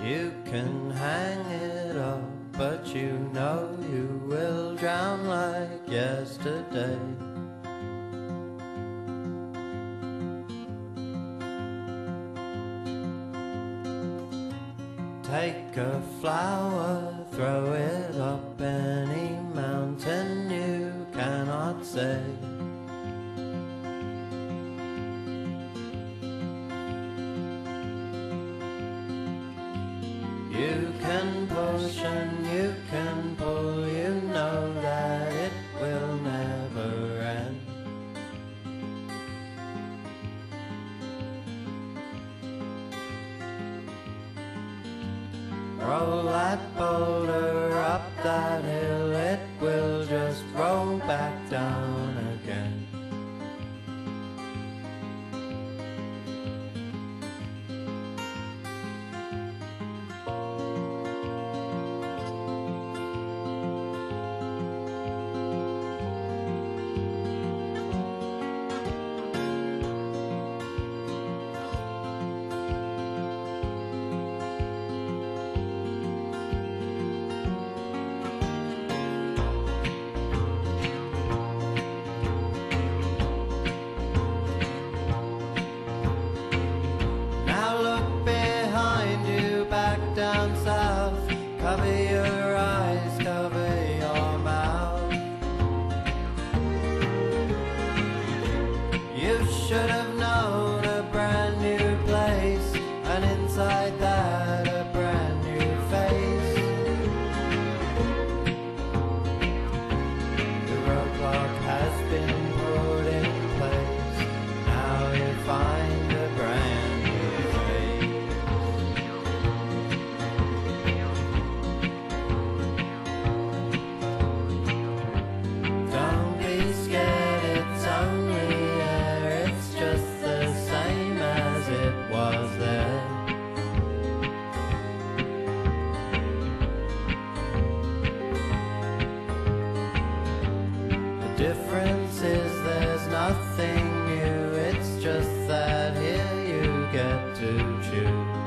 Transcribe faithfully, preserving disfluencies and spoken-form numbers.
You can hang it up, but you know you will drown like yesterday. Take a flower, throw it up any mountain you cannot say. You can push and you can pull, you know that it will never end. Roll that boulder up that hill, it will just roll back down again. Down south, cover your eyes, cover your mouth. You should have known a brand new place, and inside that a brand new face. The roadblock has been put in place, now you find a brand new face. The difference is there's nothing new, it's just that here you get to choose.